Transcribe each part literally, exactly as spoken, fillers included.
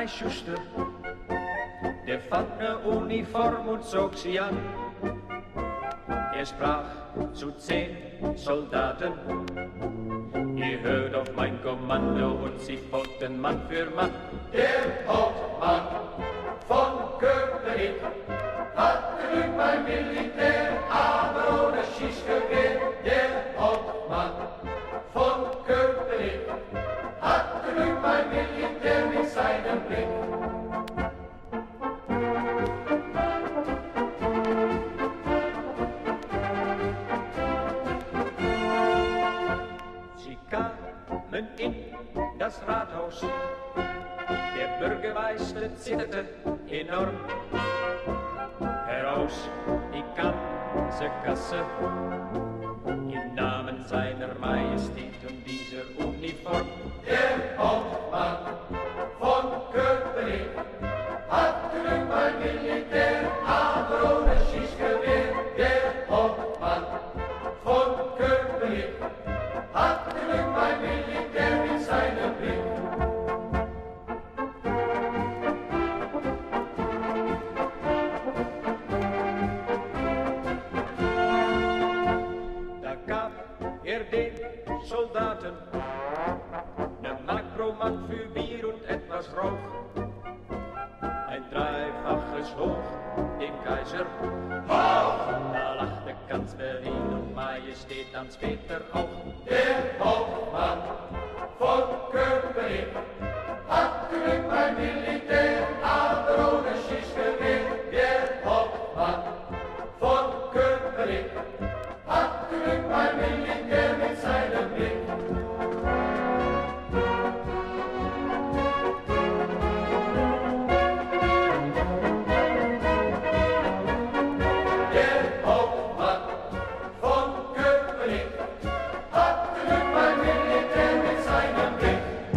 Schuster, der fand ne Uniform und zog sie an. Er sprach zu zehn Soldaten, ihr hört auf mein Kommando, und sie folgten Mann für Mann. Der Hauptmann von Köpenick hat genügt beim Militär, aber ohne Schießgewehr. Der Hauptmann von Köpenick hat genügt beim Militär mit seinem Blick. Sie kamen in das Rathaus, der Bürgermeister zitterte enorm. Heraus die ganze Kasse im Namen seiner Majestät und dieser Uniform. Der Hauptmann von Köpenick hat genügt beim Militär, aber ohne Schießgewehr. Der Hauptmann von Köpenick hat genügt beim Militär mit seinem Blick. Da gab er den Soldaten ne Makromann für Bier und etwas Rauch, ein dreifaches Hoch dem Kaiser. Da lachte ganz Berlin und Majestät Hans-Peter auch. Der Hauptmann von Köpenick hat genügt beim Militär, aber ohne Schießgewehr. Der Hauptmann von Köpenick hat genügt beim Militär mit seinem Blick. Der Hauptmann von Köpenick hat genügt beim Militär mit seinem Blick.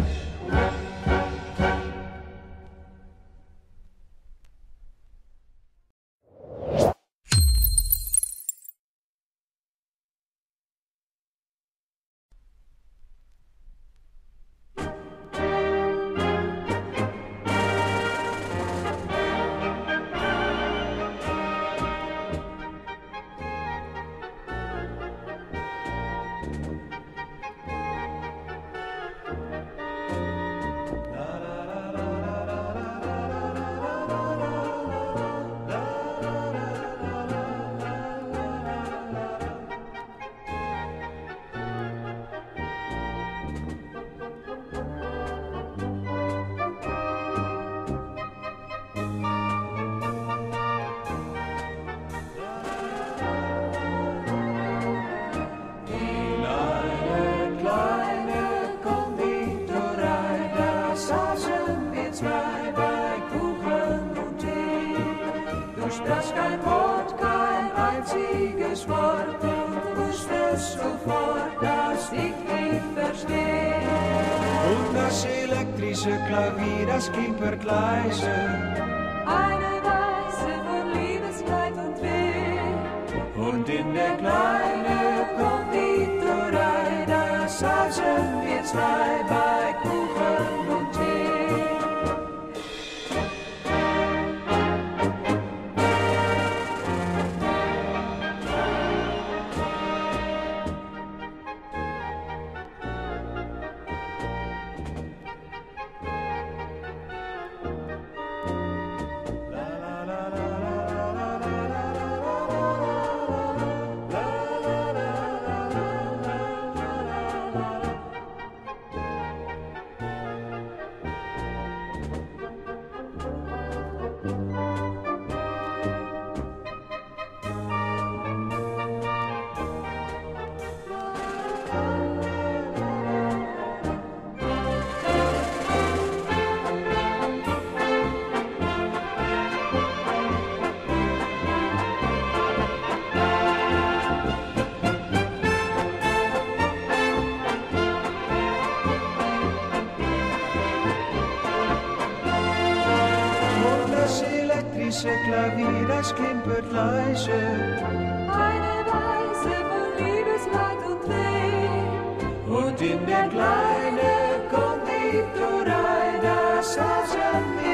Das kein Wort, kein einziges Wort, du wusstest sofort, dass ich dich verstehe. Und das elektrische Klavier, das klimpert leise. Eine Weise von Liebesleid und Weh. Und in der Kleine Konditorei, da saßen wir zwei bei Kuchen und Tee. elektrische Klavier, das klimpert leise. Eine Weise von Liebesleid und Weh. Und in der kleinen Konditorei, da saßen wir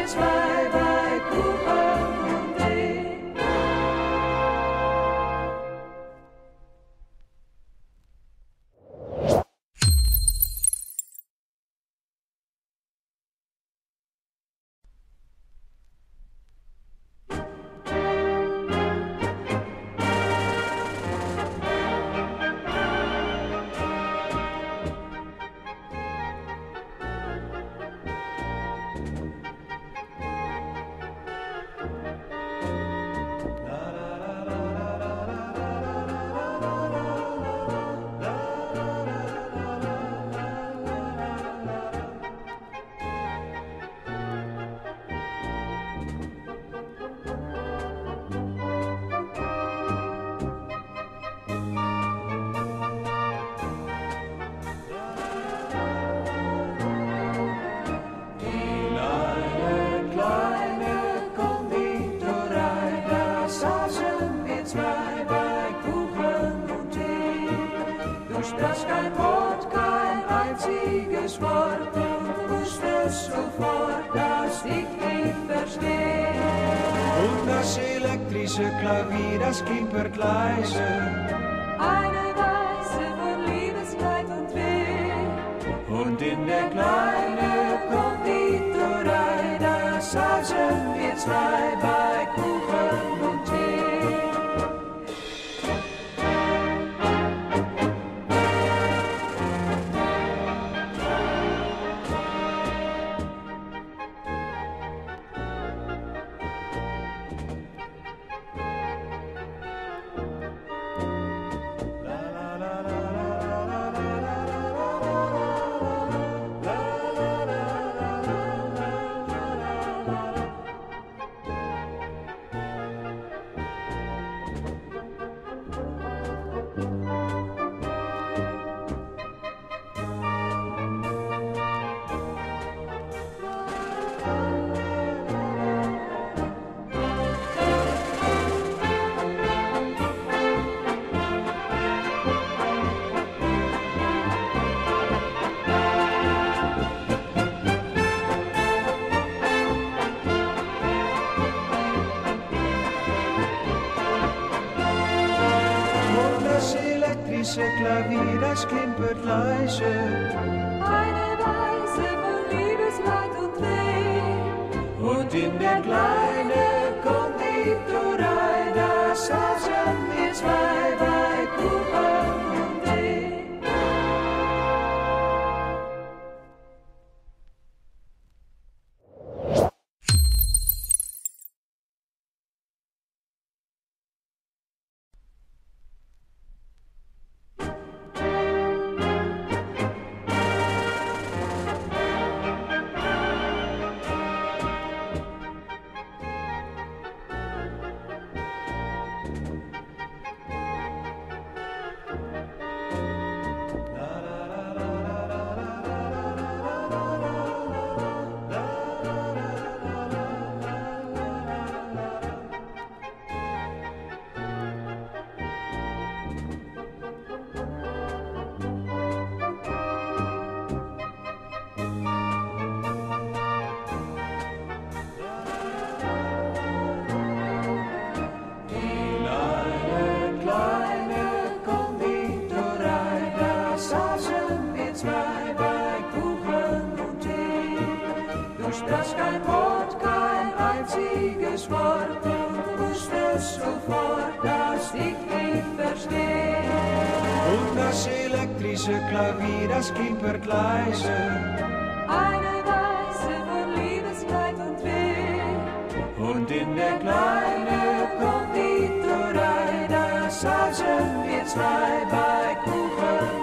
sprachst kein Wort, kein einziges Wort und wusstest sofort, dass ich dich verstehe. Und das elektrische Klavier, das kimpert leise. Eine Weise von Liebesleid und Weh. Und in der kleinen Konditorei, da saßen wir zwei bei Kuchen und Tee. Klavier, das kimpert leise. Eine Weise von Liebesleid und Weh. Und in der kleinen Konditorei, da saßen wir zwei bei Kuchen und Tee. Sprachst kein Wort, kein einziges Wort und wusstest sofort, dass ich dich verstehe. Und das elektrische Klavier, das kimpert leise. Eine Weise von Liebesleid und Weh. Und in der kleinen Konditorei, da saßen wir zwei bei Kuchen